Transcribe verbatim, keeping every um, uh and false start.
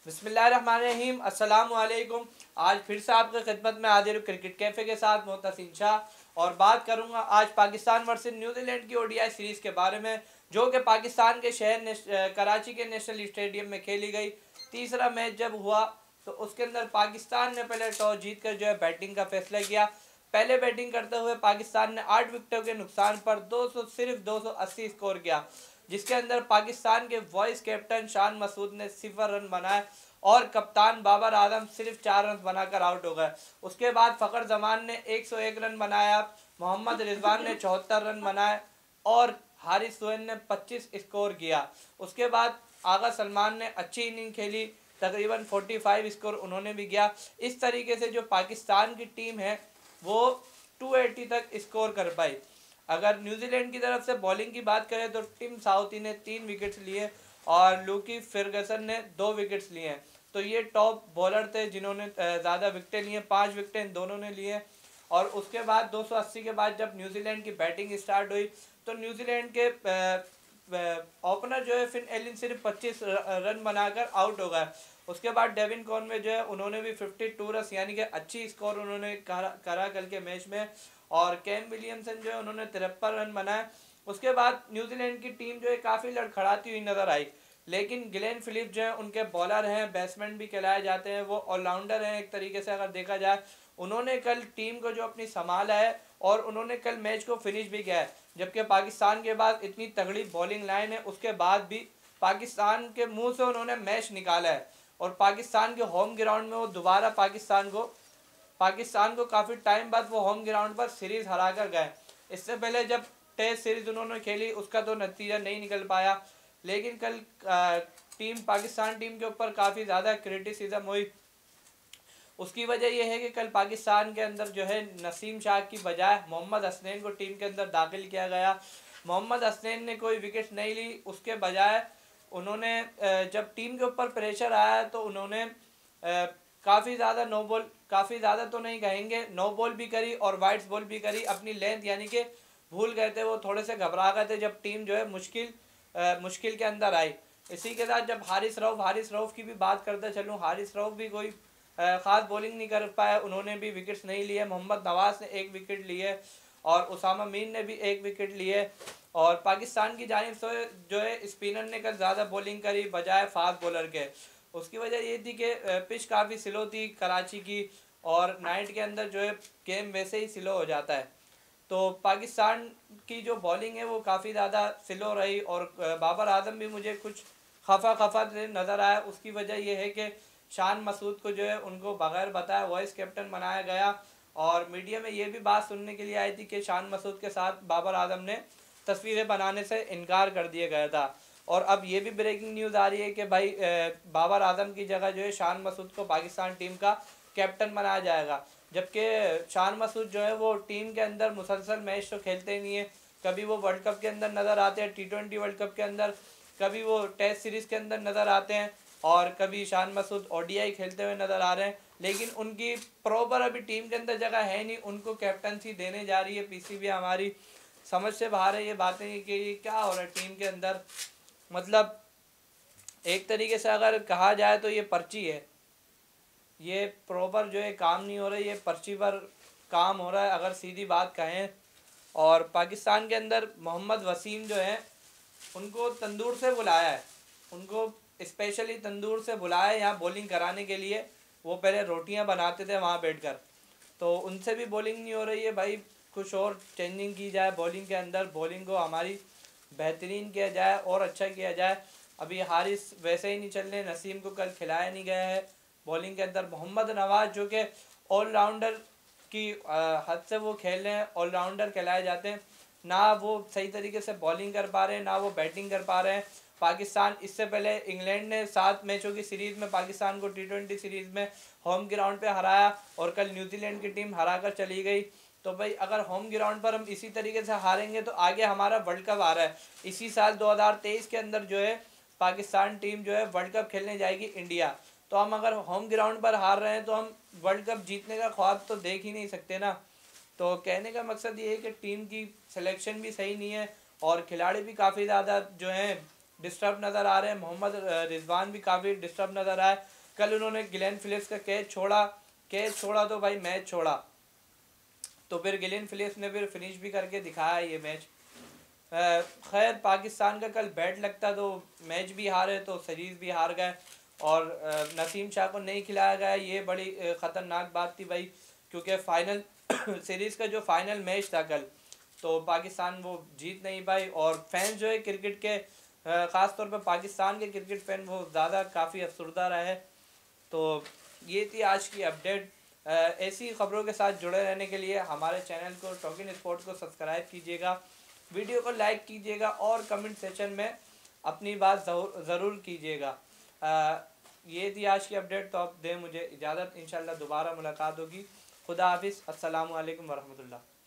बिस्मिल्लाहिर्रहमानिर्रहीम, अस्सलामु अलैकुम। आज फिर से आपकी खिदमत में हाजिर हूँ क्रिकेट कैफ़े के साथ मोहतसिन शाह, और बात करूँगा आज पाकिस्तान वर्सेस न्यूजीलैंड की ओडीआई सीरीज़ के बारे में, जो कि पाकिस्तान के शहर कराची के नेशनल स्टेडियम में खेली गई। तीसरा मैच जब हुआ तो उसके अंदर पाकिस्तान ने पहले टॉस जीत कर जो है बैटिंग का फैसला किया। पहले बैटिंग करते हुए पाकिस्तान ने आठ विकेटों के नुकसान पर दो सौ सिर्फ दो सौ अस्सी स्कोर किया, जिसके अंदर पाकिस्तान के वाइस कैप्टन शान मसूद ने सिफर रन बनाए और कप्तान बाबर आजम सिर्फ चार रन बनाकर आउट हो गए। उसके बाद फ़खर जमान ने एक सौ एक रन बनाया, मोहम्मद रिजवान ने चौहत्तर रन बनाए और हारिस सोहेल ने पच्चीस स्कोर किया। उसके बाद आगा सलमान ने अच्छी इनिंग खेली, तकरीबन पैंतालीस स्कोर उन्होंने भी किया। इस तरीके से जो पाकिस्तान की टीम है वो दो सौ अस्सी तक स्कोर कर पाई। अगर न्यूजीलैंड की तरफ से बॉलिंग की बात करें तो टिम साउथी ने तीन विकेट्स लिए और लूकी फर्गसन ने दो विकेट्स लिए हैं। तो ये टॉप बॉलर थे जिन्होंने ज़्यादा विकेटें लिए, पाँच विकेटें इन दोनों ने लिए। और उसके बाद दो सौ अस्सी के बाद जब न्यूजीलैंड की बैटिंग स्टार्ट हुई तो न्यूजीलैंड के ओपनर जो है फिन एलिन सिर्फ पच्चीस रन बनाकर आउट हो गए। उसके बाद डेविन कॉनवे जो है उन्होंने भी बावन रन यानी कि अच्छी स्कोर उन्होंने करा करा कल के मैच में, और कैम विलियमसन जो है उन्होंने तिरपन रन बनाए। उसके बाद न्यूजीलैंड की टीम जो है काफ़ी लड़खड़ाती हुई नज़र आई, लेकिन ग्लेन फिलिप जो है उनके बॉलर हैं, बैट्समैन भी कहलाए जाते हैं, वो ऑलराउंडर हैं एक तरीके से अगर देखा जाए। उन्होंने कल टीम को जो अपनी संभाला है और उन्होंने कल मैच को फिनिश भी किया है। जबकि पाकिस्तान के बाद इतनी तगड़ी बॉलिंग लाइन है उसके बाद भी पाकिस्तान के मुंह से उन्होंने मैच निकाला है, और पाकिस्तान के होम ग्राउंड में वो दोबारा पाकिस्तान को पाकिस्तान को काफ़ी टाइम बाद वो होम ग्राउंड पर सीरीज़ हरा कर गए। इससे पहले जब टेस्ट सीरीज़ उन्होंने खेली उसका तो नतीजा नहीं निकल पाया, लेकिन कल टीम पाकिस्तान टीम के ऊपर काफ़ी ज़्यादा क्रिटिसिज्म हुई। उसकी वजह यह है कि कल पाकिस्तान के अंदर जो है नसीम शाह की बजाय मोहम्मद हसनैन को टीम के अंदर दाखिल किया गया। मोहम्मद हसनैन ने कोई विकेट नहीं ली, उसके बजाय उन्होंने जब टीम के ऊपर प्रेशर आया तो उन्होंने काफ़ी ज़्यादा नो बॉल, काफ़ी ज़्यादा तो नहीं कहेंगे, नो बॉल भी करी और वाइड्स बॉल भी करी। अपनी लेंथ यानी कि भूल गए थे, वो थोड़े से घबरा गए थे जब टीम जो है मुश्किल आ, मुश्किल के अंदर आई। इसी के साथ जब हारिस रऊफ हारिस रऊफ की भी बात करते चलूँ, हारिस रऊफ भी कोई ख़ास बॉलिंग नहीं कर पाया, उन्होंने भी विकेट्स नहीं लिए। मोहम्मद नवाज ने एक विकेट लिए और उसामा मीर ने भी एक विकेट लिए। और पाकिस्तान की जानिब से जो है स्पिनर ने कल ज़्यादा बॉलिंग करी बजाय फास्ट बॉलर के। उसकी वजह ये थी कि पिच काफ़ी स्लो थी कराची की, और नाइट के अंदर जो है गेम वैसे ही स्लो हो जाता है। तो पाकिस्तान की जो बॉलिंग है वो काफ़ी ज़्यादा स्लो रही, और बाबर आजम भी मुझे कुछ खफा खफा नज़र आया। उसकी वजह यह है कि शान मसूद को जो है उनको बगैर बताए वाइस कैप्टन बनाया गया, और मीडिया में ये भी बात सुनने के लिए आई थी कि शान मसूद के साथ बाबर आजम ने तस्वीरें बनाने से इनकार कर दिया गया था। और अब ये भी ब्रेकिंग न्यूज़ आ रही है कि भाई बाबर आजम की जगह जो है शान मसूद को पाकिस्तान टीम का कैप्टन बनाया जाएगा। जबकि शान मसूद जो है वो टीम के अंदर मुसलसल मैच तो खेलते ही नहीं है, कभी वो वर्ल्ड कप के अंदर नज़र आते हैं, टी ट्वेंटी वर्ल्ड कप के अंदर, कभी वो टेस्ट सीरीज़ के अंदर नज़र आते हैं, और कभी शान मसूद ओडीआई खेलते हुए नज़र आ रहे हैं। लेकिन उनकी प्रॉपर अभी टीम के अंदर जगह है नहीं, उनको कैप्टनसी देने जा रही है पीसीबी। हमारी समझ से बाहर है ये बातें कि ये क्या हो रहा है टीम के अंदर। मतलब एक तरीके से अगर कहा जाए तो ये पर्ची है, ये प्रॉपर जो है काम नहीं हो रहा है, ये पर्ची पर काम हो रहा है अगर सीधी बात कहें। और पाकिस्तान के अंदर मोहम्मद वसीम जो है उनको तंदूर से बुलाया है, उनको स्पेशली तंदूर से बुलाया है यहाँ बॉलिंग कराने के लिए। वो पहले रोटियाँ बनाते थे वहाँ बैठकर, तो उनसे भी बॉलिंग नहीं हो रही है। भाई कुछ और चेंजिंग की जाए बॉलिंग के अंदर, बॉलिंग को हमारी बेहतरीन किया जाए और अच्छा किया जाए। अभी हारिस वैसे ही नहीं चल रहे, नसीम को कल खिलाया नहीं गया है बॉलिंग के अंदर। मोहम्मद नवाज जो कि ऑलराउंडर की हद से वो खेल रहे हैं, ऑलराउंडर कहलाए जाते हैं, ना वो सही तरीके से बॉलिंग कर पा रहे हैं ना वो बैटिंग कर पा रहे हैं। पाकिस्तान इससे पहले इंग्लैंड ने सात मैचों की सीरीज़ में पाकिस्तान को टी ट्वेंटी सीरीज़ में होम ग्राउंड पे हराया, और कल न्यूजीलैंड की टीम हरा कर चली गई। तो भाई अगर होम ग्राउंड पर हम इसी तरीके से हारेंगे तो आगे हमारा वर्ल्ड कप आ रहा है। इसी साल दो हज़ार तेईस के अंदर जो है पाकिस्तान टीम जो है वर्ल्ड कप खेलने जाएगी इंडिया। तो हम अगर होम ग्राउंड पर हार रहे हैं तो हम वर्ल्ड कप जीतने का ख्वाब तो देख ही नहीं सकते ना। तो कहने का मकसद ये है कि टीम की सिलेक्शन भी सही नहीं है और खिलाड़ी भी काफ़ी ज़्यादा जो हैं डिस्टर्ब नज़र आ रहे हैं। मोहम्मद रिजवान भी काफ़ी डिस्टर्ब नज़र आए। कल उन्होंने गिलेन फिलिप्स का कैच छोड़ा, कैच छोड़ा तो भाई मैच छोड़ा, तो फिर गिलेन फिलिप्स ने फिर फिनिश भी करके दिखाया ये मैच। खैर पाकिस्तान का कल बैट लगता तो मैच भी हारे तो सीरीज़ भी हार गए, और नसीम शाह को नहीं खिलाया गया, ये बड़ी ख़तरनाक बात थी भाई, क्योंकि फ़ाइनल सीरीज़ का जो फाइनल मैच था कल, तो पाकिस्तान वो जीत नहीं पाई। और फैंस जो है क्रिकेट के, ख़ास तौर पर पाकिस्तान के क्रिकेट फैन वो ज़्यादा काफ़ी अफसरदा रहे। तो ये थी आज की अपडेट। ऐसी ख़बरों के साथ जुड़े रहने के लिए हमारे चैनल को टॉकिंग स्पोर्ट्स को सब्सक्राइब कीजिएगा, वीडियो को लाइक कीजिएगा और कमेंट सेक्शन में अपनी बात ज़रूर कीजिएगा। ये थी आज की अपडेट। तो अब दें मुझे इजाज़त, इंशाल्लाह दोबारा मुलाकात होगी। खुदा हाफिज़, अस्सलामु अलैकुम वरहमतुल्लाह।